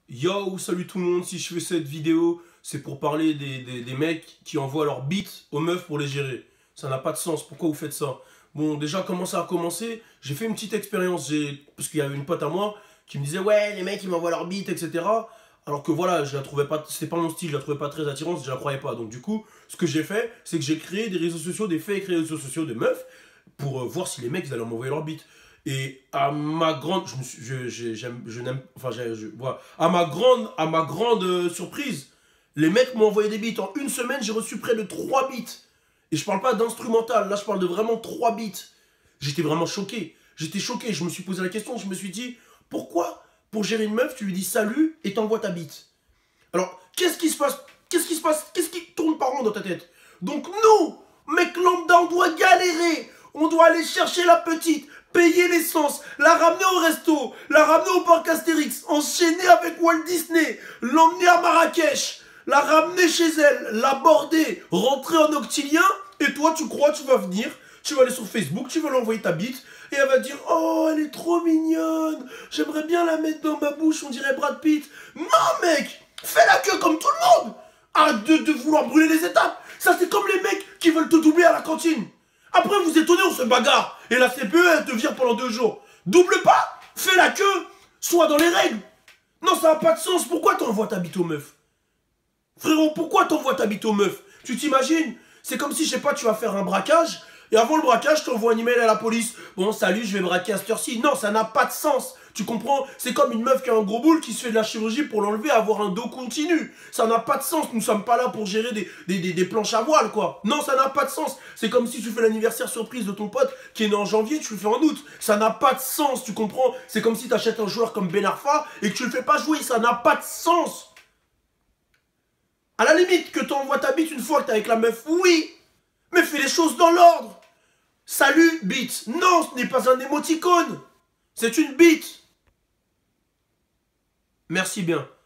Yo, salut tout le monde, si je fais cette vidéo, c'est pour parler des mecs qui envoient leurs beats aux meufs pour les gérer. Ça n'a pas de sens, pourquoi vous faites ça? Bon, déjà, comment ça a commencé? J'ai fait une petite expérience, parce qu'il y avait une pote à moi qui me disait, ouais, les mecs, ils m'envoient leurs beats, etc. Alors que voilà, je la trouvais pas, c'était pas mon style, je la trouvais pas très attirante, je la croyais pas. Donc du coup, ce que j'ai fait, c'est que j'ai créé des réseaux sociaux, des fake réseaux sociaux de meufs, pour voir si les mecs, ils allaient m'envoyer leurs beats. Et à ma grande, je n'aime, enfin, voilà. À ma grande surprise, les mecs m'ont envoyé des beats. En une semaine, j'ai reçu près de 3 beats. Et je parle pas d'instrumental, là je parle de vraiment 3 beats. J'étais vraiment choqué. J'étais choqué, je me suis posé la question, je me suis dit, pourquoi pour gérer une meuf, tu lui dis salut et t'envoies ta beat? Alors, qu'est-ce qui se passe? Qu'est-ce qui se passe? Qu'est-ce qui tourne par rond dans ta tête? Donc nous, mec lambda, on doit galérer. On doit aller chercher la petite, payer l'essence, la ramener au resto, la ramener au parc Astérix, enchaîner avec Walt Disney, l'emmener à Marrakech, la ramener chez elle, l'aborder, rentrer en octilien, et toi tu crois tu vas venir, tu vas aller sur Facebook, tu vas lui envoyer ta bite, et elle va dire « Oh, elle est trop mignonne, j'aimerais bien la mettre dans ma bouche, on dirait Brad Pitt. » Non mec, fais la queue comme tout le monde. Arrête de vouloir brûler les étapes. Ça c'est comme les mecs qui veulent te doubler à la cantine. Après, vous étonnez, on se bagarre. Et la CPE, elle te vire pendant 2 jours. Double pas, fais la queue, sois dans les règles. Non, ça n'a pas de sens. Pourquoi t'envoies ta bite aux meufs? Frérot, pourquoi t'envoies ta bite aux meufs? Tu t'imagines? C'est comme si, je sais pas, tu vas faire un braquage. Et avant le braquage, tu envoies un email à la police. Bon, salut, je vais braquer à cette heure-ci. Non, ça n'a pas de sens. Tu comprends? C'est comme une meuf qui a un gros boule qui se fait de la chirurgie pour l'enlever, avoir un dos continu. Ça n'a pas de sens. Nous sommes pas là pour gérer des planches à voile, quoi. Non, ça n'a pas de sens. C'est comme si tu fais l'anniversaire surprise de ton pote qui est né en janvier, tu le fais en août. Ça n'a pas de sens, tu comprends? C'est comme si tu achètes un joueur comme Ben Arfa et que tu le fais pas jouer. Ça n'a pas de sens. À la limite, que tu envoies ta bite une fois que t'es avec la meuf, oui. Mais fais les choses dans l'ordre. Salut, bite. Non, ce n'est pas un émoticône. C'est une bite. Merci bien.